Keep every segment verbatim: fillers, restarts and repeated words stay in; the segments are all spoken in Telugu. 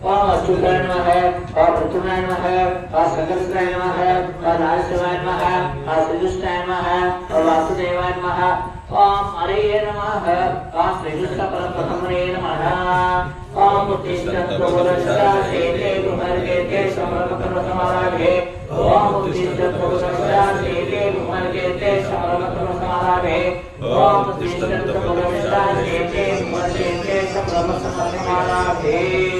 ओम अच्युताय नमः ओम प्रद्युम्नाय नमः ओम संकर्षणाय नमः ओम नारसिंहाय नमः ओम श्रीकृष्णाय नमः ओम वासुदेवाय नमः ओम हरये नमः ओम श्रीकृष्ण परब्रह्मणे नमः ओम उत्तिष्ठत्वपुरस्तासेते कुमार्गेते समरमकर्मसमाराभे ओम उत्तिष्ठत्वपुरस्तासेते कुमार्गेते समरमकर्मसमाराभे ओम उत्तिष्ठत्वपुरस्तासेते कुमार्गेते समरमकर्मसमाराभे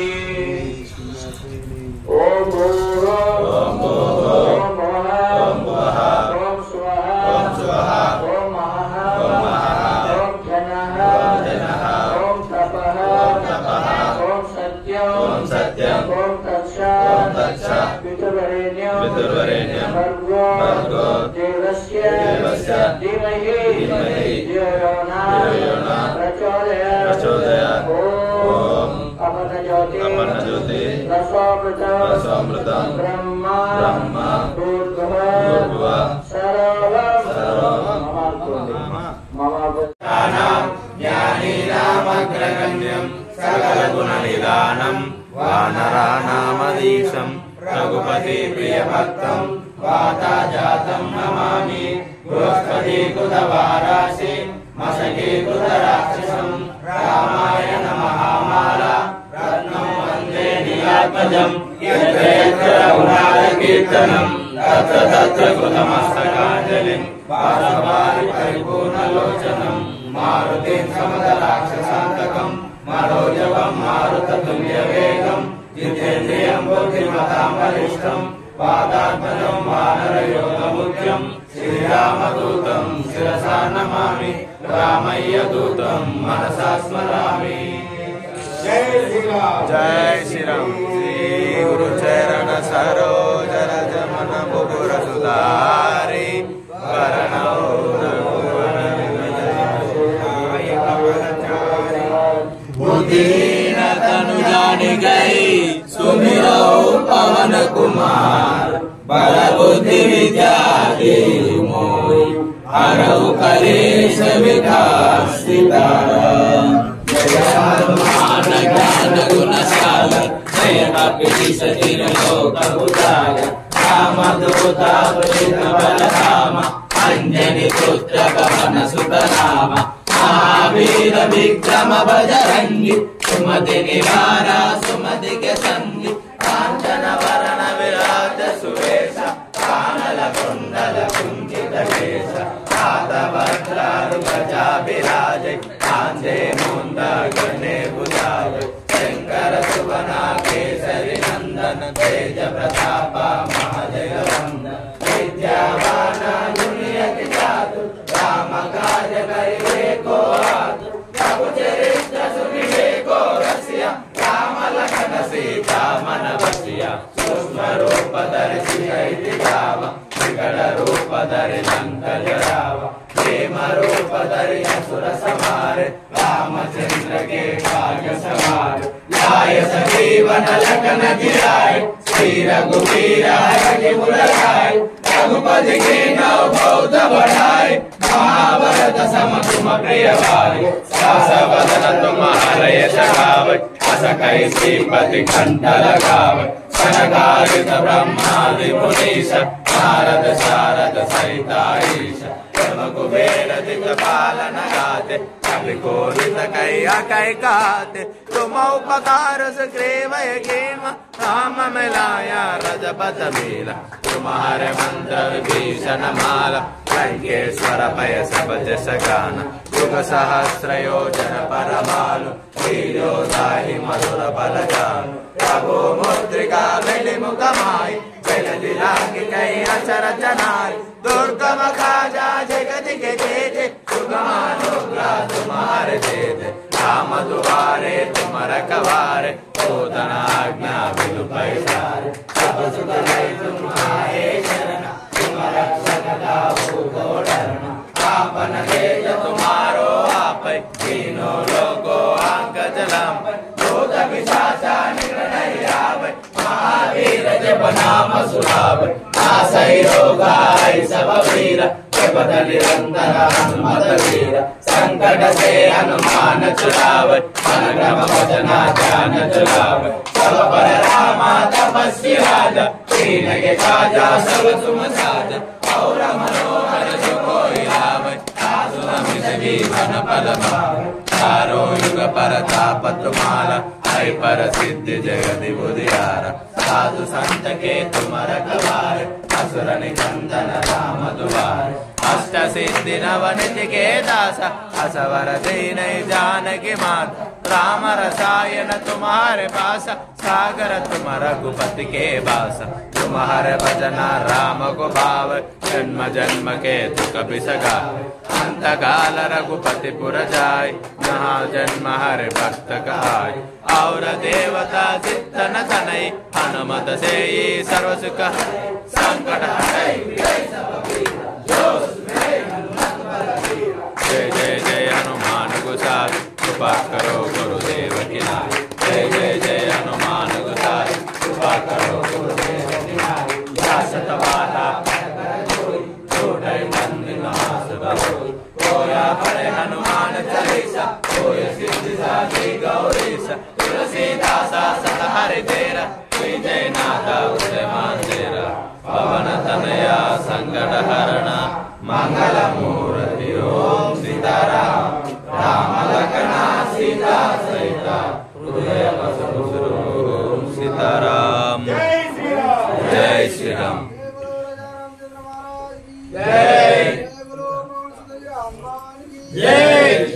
ओम ओम ओम ओम ओम स्वाहा ओम स्वाहा ओम महा ओम जनः ओम तपः ओम सत्यम ओम सत्यम ओम तत्सत् पितृवरेण्यं पितृवरेण्यं भर्गो भर्गो देवस्य देवस्य धीमहि धीमहि धियो यो न प्रचोदयात् प्रचोदयात् ओम अपनज्योति अपनज्योति रसोमृतं रसोमृतं ब्रह्मा ब्रह्मा भूर्भुवः सर्वं सर्वं मम भूतानां ज्ञानीनामग्रगण्यं सकलगुणनिधानं वानराणामधीशं रघुपति प्रियभक्तं वाताजातं नमामि बृहस्पतिकृतवारासि मशकीकृतराक्षसं रामायण महामाला रत्नं वन्दे नीलात्मजं यत्र यत्र रघुनाथकीर्तनं तत्र तत्र कृतमस्तकाञ्जलिं बाष्पवारि परिपूर्णलोचनं मारुतिं समदराक्षसान्तकं मनोजवं मारुततुल्यवेगं जितेन्द्रियं बुद्धिमतां वरिष्ठं पादात्मजं वानरयोगमुख्यं श्रीरामदूतं शिरसा नमामि रामय्यदूतं मनसा स्मरामि। जय श्री राम जय श्री राम। श्री गुरु चरण सरोज रज मन मुकुर सुधारि वरणौ बुद्धिहीन तनु जानि गई सुमिरौ पवन कुमार बल बुद्धि विद्या देहि मोहि हरऊ कलेश विकार सीताराम। जय हनुमान ज्ञान गुण सागर जय कपीश तिमिर लोक उजागर रामदूत अतुलित बल धाम अंजनी पुत्र पवन सुत नाम महावीर विक्रम बजरंगी सुमति निवारा सुमति के संगी कांचन वरण विराज सुवेश कानन कुंडल कुंचित केश हाथ वज्रारु ध्वजा विराज कांधे मूंद गणे भुजाज शंकर सुवना केसरी नंदन तेज प्रताप महाजगवंदन विद्यावान दुनियत जातु राम काज करिबे को आतु प्रभु चरित्र सुनिबे को रसिया राम लखन सीता मन बसिया सूक्ष्म रूप धरि सिकहि दिखावा विकट रूप धरि लंक जरावा प्रेम रूप धरि असुर संहारे रामचंद्र के काज सवारे लाय सजीवन लखन जियाए श्री रघुवीर हरि मुर लाए रघुपति के नौ बहुत बढ़ाए महाभारत सम तुम प्रिय भाई सास बदन तुम्हारे यश गावे अस कहि श्रीपति कंठ लगावे सनकादिक ब्रह्मादि मुनीश नारद शारद सहित ईश ब्रह्म कुबेर दिक्पालन गाते कवि कोविद कहि अकहि गाते तुम उपकार सुग्रीव खेम राम मिलाया रजपत मीला तुम्हारे मंत्र विभीषण माला लंकेश्वर भय सब जस गान युग सहस्र योजन पर भानु वीर्यो दाहि मधुर बल जानु प्रभु मुद्रिका मिलि मुख माहि जल दिलांग कहि अचर जनाई दुर्गम खाजा जगत के जेते सुगमानुग्रह तुम्हारे देते राम दुआरे तुम रखवारे होतन आज्ञा बिनु पैसारे सब सुख लय तुम्हारे शरण तुम रक्षक दाहु को डरना आपन तेज तुम्हारो आपै तीनों लोको आंक जलाम भूत पिशाचा निकट नहीं आवे महावीर जप नाम सुनावे नासै रोगा सब वीर निरंतर हनुमत वीर संकट से हनुमान छुड़ावे मन क्रम भजना ध्यान चुरावे सब पर रामा तपस्वी राजा दीन के काजा सब तुम साजा और मनोहर जो कोई लावे सासु नमित जीवन फल पावे चारों युग परताप तुम्हारा है पर सिद्धि जगति बुधियारा साधु संत के तुम रखवारे असुर निकंदन राम दुआरे अष्ट सिद्धि नवनिधि के दासा असवर दीन जानकी मात राम रसायन तुम्हारे पास सागर तुम रघुपति के बास तुम्हारे भजना राम को भाव जन्म जन्म के दुख बिसगा अंत काल रघुपति पुर जाय जहाँ जन्म हरे भक्त कहाय और देवता चित्तन तनय हनुमत से सर्व सुख संकट हटै जय जय जय हनुमान गोसाई कृपा करो गुरुदेव की नाई जय जय जय हनुमान गोसाई कृपा करो गुरुदेव की नाई व्यासत वाला छोड़ै बंदी नास बहोई कोया पढ़े हनुमान चालीसा कोय सिद्धि साधी गौरीसा तुलसीदासा सदा हरि तेरा विजय नाथा उसे मंदिरा पवन तनया संकट हरणा मंगल मूर्ति ओम सीताराम राम लखना सीता सहिता हृदय बसु सीताराम जय श्री राम जय जय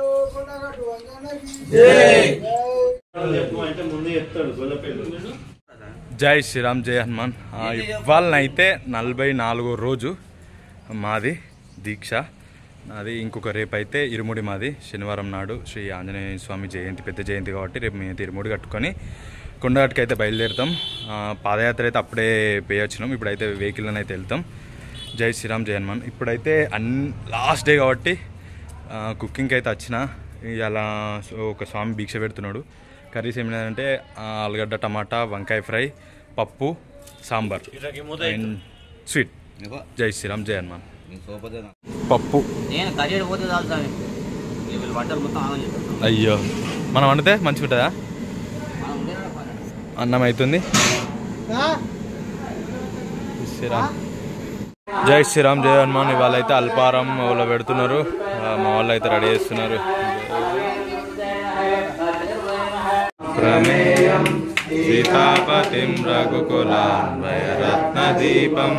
జై శ్రీరామ్ జై హనుమాన్. ఇవాళనైతే నలభై నాలుగో రోజు మాది దీక్ష. అది ఇంకొక రేపు అయితే ఇరుముడి మాది శనివారం నాడు శ్రీ ఆంజనేయ స్వామి జయంతి, పెద్ద జయంతి కాబట్టి రేపు మేము ఇరుముడి కట్టుకొని కొండగట్టుకు అయితే బయలుదేరుతాం. పాదయాత్ర అయితే అప్పుడే పోయొచ్చినాం, ఇప్పుడైతే వెహికల్ని అయితే వెళ్తాం. జై శ్రీరామ్ జై హనుమాన్. ఇప్పుడైతే అన్ లాస్ట్ డే కాబట్టి కుకింగ్కి అయితే వచ్చిన. ఇలా ఒక స్వామి భిక్ష పెడుతున్నాడు. కర్రీస్ ఏమిటంటే ఆలుగడ్డ టమాటా వంకాయ ఫ్రై, పప్పు, సాంబార్ అండ్ స్వీట్. జై శ్రీరామ్ జై హనుమాన్. పప్పు అయ్యో మనం వండితే మంచిగా ఉంటుందా? అన్నం అవుతుంది. శ్రీరామ్ జై శ్రీరామ్ జై హనుమాన్. ఇవాళ అయితే అల్పారం వాళ్ళు పెడుతున్నారు, మా వాళ్ళు అయితే రెడీ చేస్తున్నారు. ప్రమేయం సీతాపతిం రఘుకులాన్వయ రత్నదీపం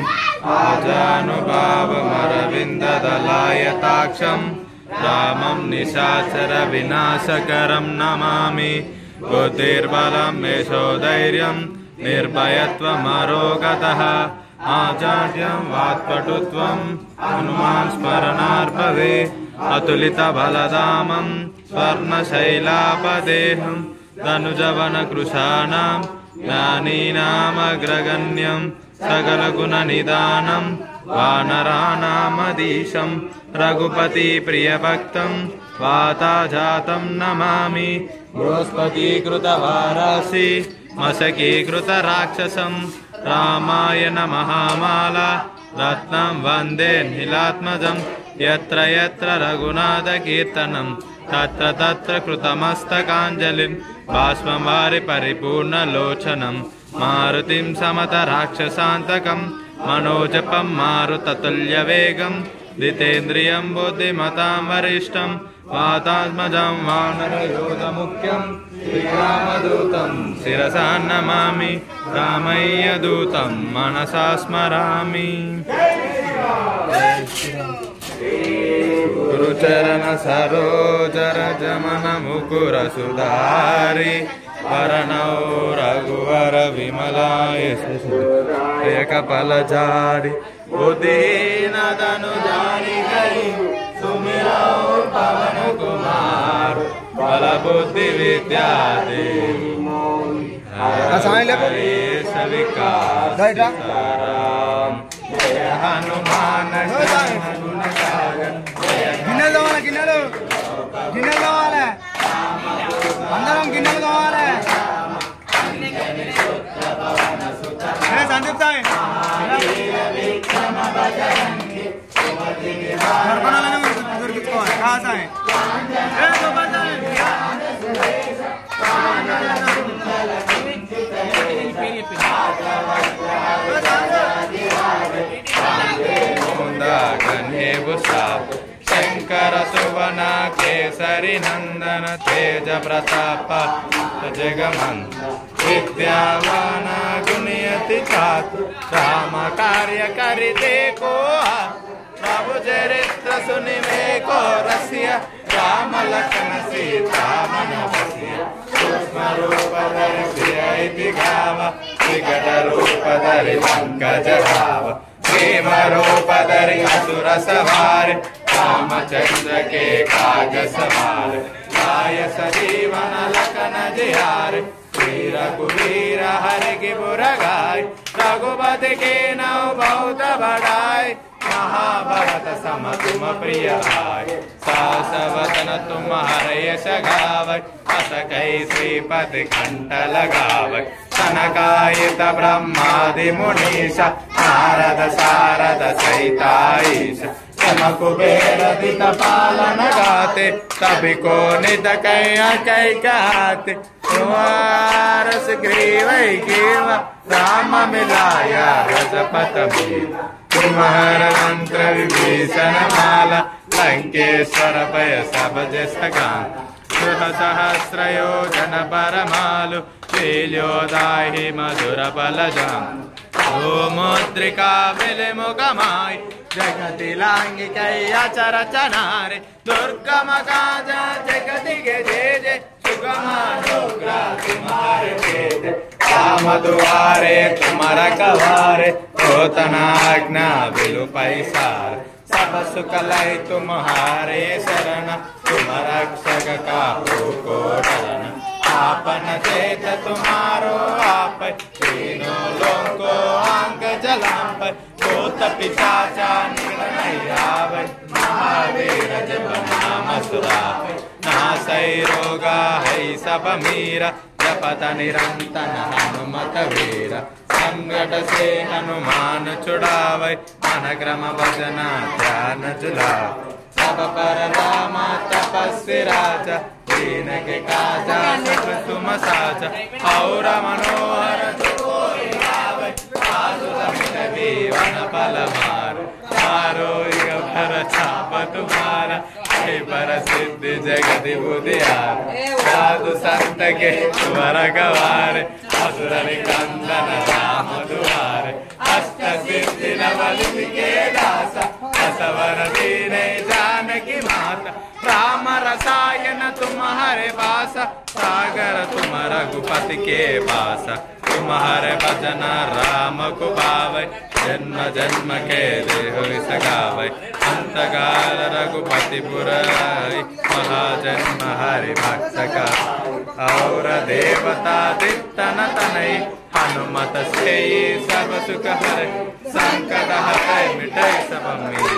ఆజానుభావమరవిందదలాయతాక్షం రామం నిశాచర వినాశకరం నమామి. బుద్ధిర్బలం యశోధైర్యం నిర్భయత్వమరోగతః ఆచార్యం వాత్పటుత్వం హనుమాన్ స్మరణార్పదే అతులిత బలధామం స్వర్ణశైలాపదేహం ధనుజవన కృషాణం జ్ఞానీనామగ్రగణ్యం సకల గుణ నిదానం వానరానామదీశం రఘుపతి ప్రియభక్తం వాతాజాతం నమామి. బృహస్పతీకృత వారాసి మశకీకృత రాక్షసం రామాయణ మహామాల రత్నం వందే నీలాత్మజం. యత్ర యత్ర రఘునాథ కీర్తనం తత్ర తత్ర కృతమస్తకాంజలిం భాస్మం వారి పరిపూర్ణ లోచనం మారుతిం సమత రాక్షసాంతకం మనోజపం మారుతతుల్య వేగం జితేంద్రియం బుద్ధిమతాం వరిష్టం వాతాత్మజం వానరయోధముఖ్యం శ్రీరామదూతం శిరసా నమామి. రామయ్య దూతం మనసా స్మరామి. గురుచరణ సరోజర జమన ముకుర సుధారి వరణౌ రఘువర విమలాయ కపల జారి బుద్ధినదను జారి గరి సుమిరౌ పవన కుమార్ బల బుద్ధి విద్యా దేవి సవికార జయ హనుమాన్ గిన్నెలు కావాలి, గిన్నెలు గిన్నెలు కావాలి, అందరం గిన్నెలు కావాలి. సందీప్ సాయి దర్పణాలనే దొరికించుకోవాలి కాసాయి శంకర సువన కేసరి నందన తేజ ప్రతాప జగమంత విద్యావాన గుణయతి చాతు రామ కార్య కరితే को प्रभु चरित्र सुनि में को रसिया राम लखन सीता मन बसिया सूक्ष्म रूप धरि सियति गाव विकट रूप धरि पंकज भाव प्रेम रूप धरि असुर सवार रामचंद्र के काज सवार लाय सजीवन लखन जियार वीर कुबीर हरि की बुरगाय रघुपति के नौ बहुत बढ़ाय महाभारत सम तुम प्रिय आय सास वतन तुम हरयश गावै अस कई श्रीपति कंठ लगावै सनकायित ब्रह्मादि मुनीश नारद सारद सहिताईश यम कुबेर दित पालन गाते सभी को नित कई कई कहते तुम्हारस ग्रीव गिव राम मिलाया रजपत मीर तुम्हार मंत्र विभीषण माला लंकेश्वर भय सब जस गान सहस्र योजन परमालु लील्योदाहि मधुर बल जान मुद्रिका विलिमुखमाय जगति लांगी कैया चरचनारे दुर्गम काज जगति के जे जे सुगमानुग्रह तुम्हारे तेज राम दुआरे तुम्हारा कवारे होतनाज्ञा बिलु पैसार सब सुख लय तुम्हारे शरण तुम रक्षक का को डरन आपन चेत तुम्हारो आप तीनों लोको अंग जलाप भूत पिशाचा निकल नहीं आवे महावीर जब नाम सुरावे नासै रोगा है सब मीरा जपत निरंतन हनुमत वीर संकट से हनुमान छुड़ावे मन क्रम भजना ध्यान जुलावे सब पर राम तपस्वी राजा दीन के काजा सब तुम साजा और मनोहर कोई आवे साधु समित जीवन फल मार मारो घर छाप तुम्हारा पर सिद्धि जगति बुधियार साधु संत के तुमर गवार असुर निकंदन राम दुआरे अष्ट सिद्धि नवनिधि के दासा असवर दीन जानकी माता राम रसायन तुम्हारे पासा सागर तुम रघुपति के पासा तुम्हारे भजन राम को पावे जन्म जन्म के देह सगावे अंतकाल रघुपति पुरारी महाजन्म हरि भक्त का और देवता दित्तन तनय हनुमत से सब सुख हरे संकट हटै मिटै सब मीर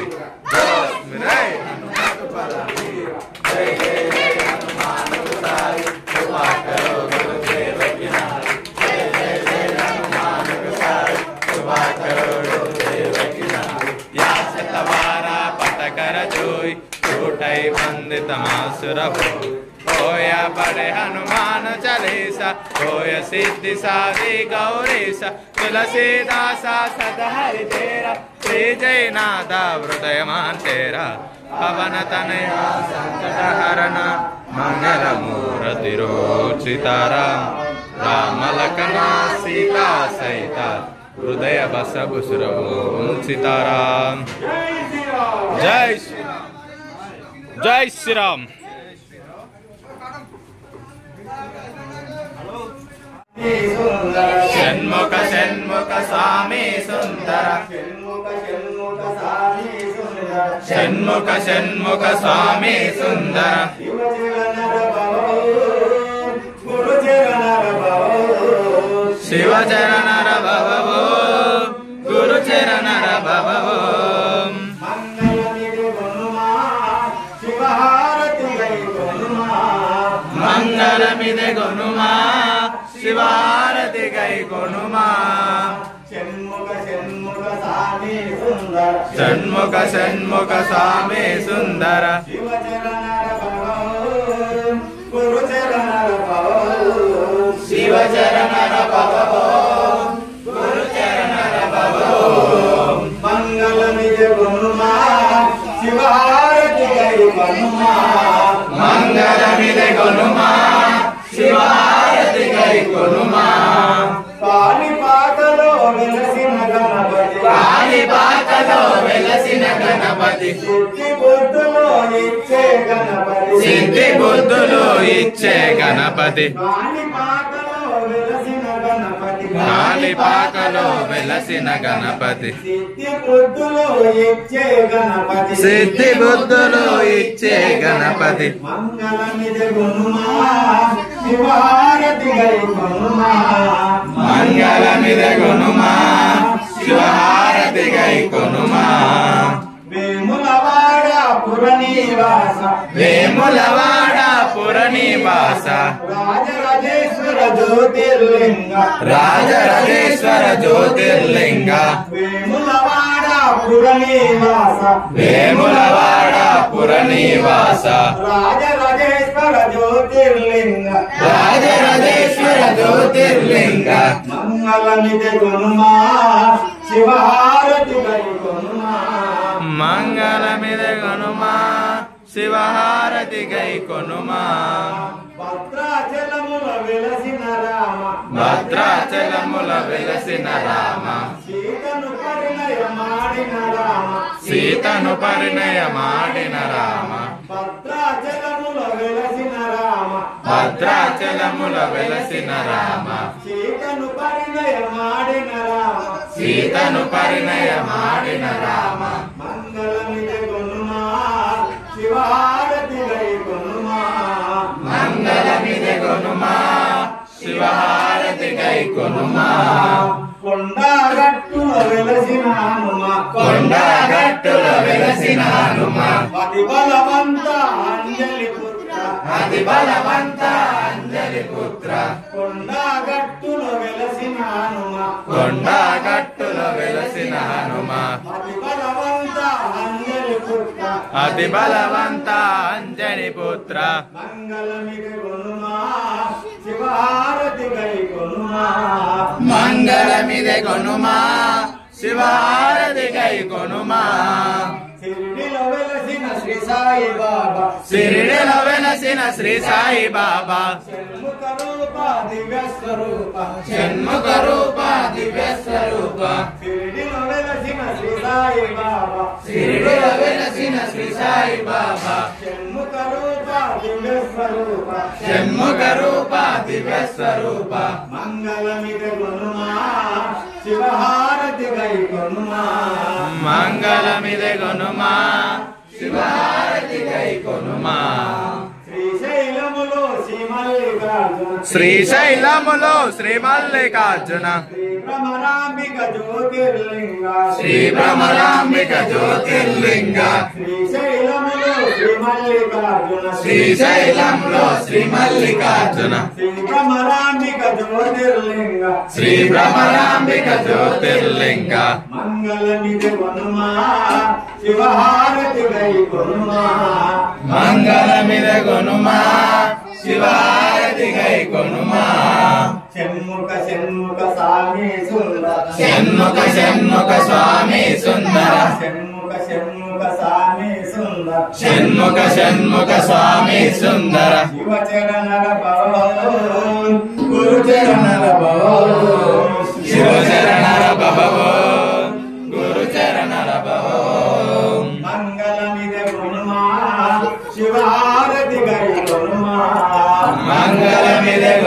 मिरै हनुमत बल वीर जय जय हनुमान गोसाई कृपा करो गुरुदेव की नाम जय जय जय हनुमान गोसाई कृपा करो गुरुदेव की नाम या सतवारा पट कर जोई टूटै बंदित मासुर भोई होया बड़े हनुमान चालीसा होय सिद्धि साधी गौरीसा तुलसीदासा सदा हरि तेरा श्री जय नादा हृदय मान तेरा पवन तनया संकट हरण मंगल मूर्ति सीताराम राम लखन सीता सहिता हृदय बस बुसुर ओम सीताराम जय श्री राम जय श्री राम षण्मुख षण्मुख स्वामी सुंदर षण्मुख षण्मुख स्वामी सुंदर शिव चरण भवो गुरु चरण भवो मंगल मिदे गुनुमा शिवारति गई गुनुमा షణ్ముఖ షణ్ముఖ సామి సుందర షణ్ముఖ షణ్ముఖ స్వామి సుందర శివచరణర భవ గురుచరణర భవ శివచరణర భవ గురుచరణర భవ మంగళమిజ గుణమా శివహారతి గై గుణమా మంగళమిద గుణమా శివహారతి గై గుణమా కాళిపాకలో వెలసిన గణపతి కాళిపాకలో వెలసిన గణపతి సిద్ధి బుద్ధులో ఇచ్చే గణపతి సిద్ధి బుద్ధులు ఇచ్చే గణపతి కాళిపాకలో వెలసిన గణపతి కాళిపాకలో వెలసిన గణపతి సిద్ధి బుద్ధులో ఇచ్చే గణపతి సిద్ధి బుద్ధులు ఇచ్చే గణపతి మంగళమిద గుణమా శివహారతి గై గుణమా మంగళమిద గుణమా శివహారతి గై గుణమా వేములవాడ పురనివాస వేములవాడ పురనివాస రాజరాజేశ్వర జ్యోతిర్లింగ రాజరాజేశ్వర జ్యోతిర్లింగ వేములవాడ పురనివాస వేములవాడ పురనివాస రాజరాజేశ్వర జ్యోతిర్లింగ రాజరాజేశ్వర జ్యోతిర్లింగ మంగళమిద గుణమా శివహారతి గై గుణమా మంగళమిద గుణమా శివహారతి గై కొనుమా భద్రాచలముల వెలసిన రామ భద్రాచలముల వెలసిన రామ సీతను పరిణయమాడిన రామ సీతను పరిణయమాడిన రామ భద్రాచలముల వెలసిన రామ భద్రాచలముల వెలసిన రామ సీతను పరిణయమాడిన రామ సీతను పరిణయమాడిన రామ మంగళమిద గుణమా శివహారతి గై గుణమా మంగళమిద గుణమా శివహారతి గై కొనుమా కొండగట్టుల వెలసిన హనుమ కొండగట్టుల వెలసిన హనుమ అతి బలవంత అంజలి పుత్ర అతి బలవంత అంజలి పుత్ర కొండగట్టుల వెలసిన హనుమ కొండగట్టుల వెలసిన హనుమ అతి బలవంత అంజలి పుత్ర అతి బలవంత అంజని పుత్ర మంగళమిద గుణమా శివహారతి గై గుణమా మంగళమిద కొనుమా శివహారతి గై కొనుమా షిరిడిలో వెలసిన శ్రీ సాయి బాబా షిరిడిలో వెలసిన శ్రీ సాయి బాబా షణ్ముఖ రూప దివ్య స్వరూప షణ్ముఖ రూప దివ్య స్వరూప షిరిడిలో వెలసిన శ్రీ సాయి బాబా షిరిడిలో వెలసిన శ్రీ సాయి బాబా షణ్ముఖ రూప దివ్య స్వరూప షణ్ముఖ రూప దివ్య స్వరూప మంగళమిద గుణమా శివహారతి గై గుణమా మంగళమిద కొనుమా శివహారతి గై కొనుమా శ్రీశైలములో శ్రీ మల్లికార్జున శ్రీశైలములో శ్రీ మల్లికార్జున శ్రీ భ్రమరాంబిక జ్యోతిర్లింగ శ్రీ భ్రమరాంబిక జ్యోతిర్లింగ శ్రీశైలములో శ్రీ మల్లికార్జున శ్రీశైలంలో శ్రీ మల్లికార్జున శ్రీ భ్రమరాంబిక జ్యోతిర్లింగ శ్రీ భ్రమరాంబిక జ్యోతిర్లింగ మంగళమిద గుణమా శివహారతి గై గుణమా మంగళమిద కొనుమా శివహారతి గై కొనుమా షణ్ముఖ షణ్ముఖ స్వామి సుందర షణ్ముఖ షణ్ముఖ స్వామి సుందర షణ్ముఖ షణ్ముఖ స్వామి సుందర షణ్ముఖ షణ్ముఖ స్వామి సుందర శివచరణర భవ గురుచరణర భవ శివచరణర భవో గురుచరణర భవో మంగళమిద గుణమా శివహారతి గై గుణమా మంగళమిద